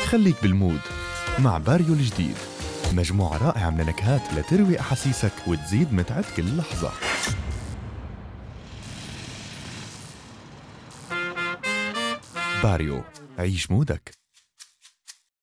خليك بالمود مع باريو الجديد، مجموعة رائعة من النكهات لتروي أحاسيسك وتزيد متعة كل لحظة. باريو، عيش مودك.